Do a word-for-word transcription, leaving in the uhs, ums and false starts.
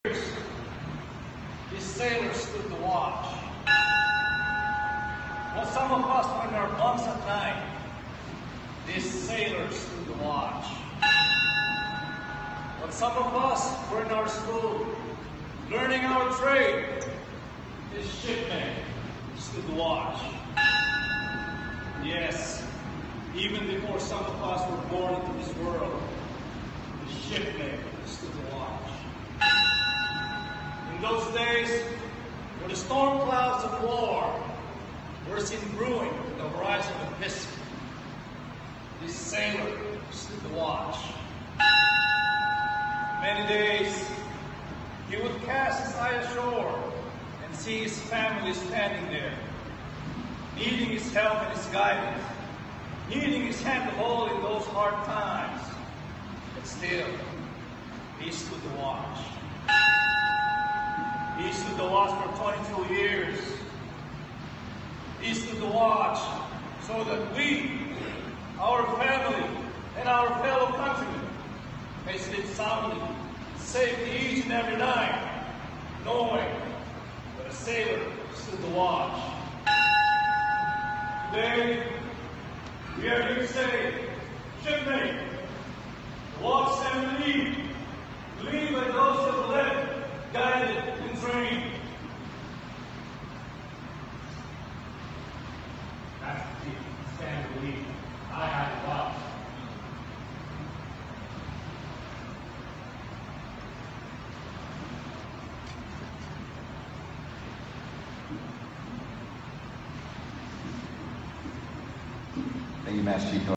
These sailors stood to watch. While some of us were in our bunks at night, these sailors stood to watch. While some of us were in our school, learning our trade, these shipmen stood to watch. Yes, even before some of us were born into this world, the shipmen stood to watch. In those days, where the storm clouds of war were seen brewing at the horizon of the Pacific, this sailor stood to watch. Many days, he would cast his eye ashore and see his family standing there, needing his help and his guidance, needing his hand to hold in those hard times. But still, he stood to watch. He stood to watch for twenty-two years. He stood to watch so that we, our family, and our fellow countrymen may sleep soundly, safely each and every night, knowing that a sailor stood to watch. Today, we are here to say, shipmate, watch and lead. Lead by those who have led, guided, and trained. That's the stand lead. I have watched. Thank you, Master Chief.